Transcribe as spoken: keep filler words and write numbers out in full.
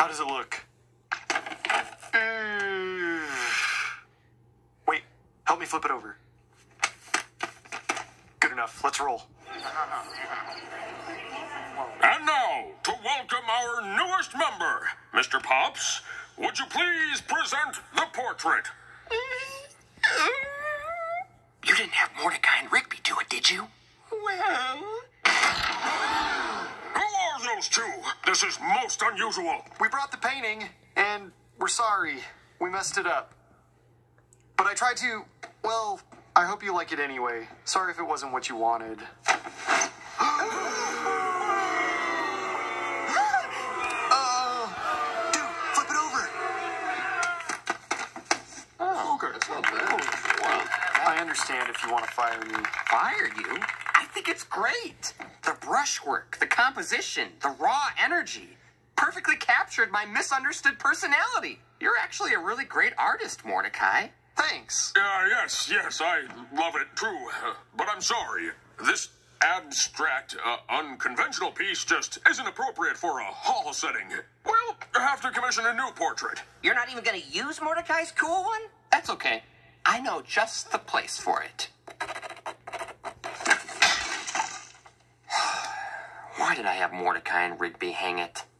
How does it look? Uh, wait, help me flip it over. Good enough. Let's roll. And now, to welcome our newest member, Mister Pops, would you please present the portrait? You didn't have Mordecai and Rigby do it, did you? Well... Who are those two? This is most unusual. We brought the painting, and we're sorry. We messed it up. But I tried to... Well, I hope you like it anyway. Sorry if it wasn't what you wanted. I understand if you want to fire me. Fire you? I think it's great. The brushwork, the composition, the raw energy perfectly captured my misunderstood personality. You're actually a really great artist, Mordecai. Thanks. Uh, yes, yes, I love it too. Uh, but I'm sorry. This abstract, uh, unconventional piece just isn't appropriate for a hall setting. We'll have to commission a new portrait. You're not even going to use Mordecai's cool one? That's okay. I know just the place for it. Why did I have Mordecai and Rigby hang it?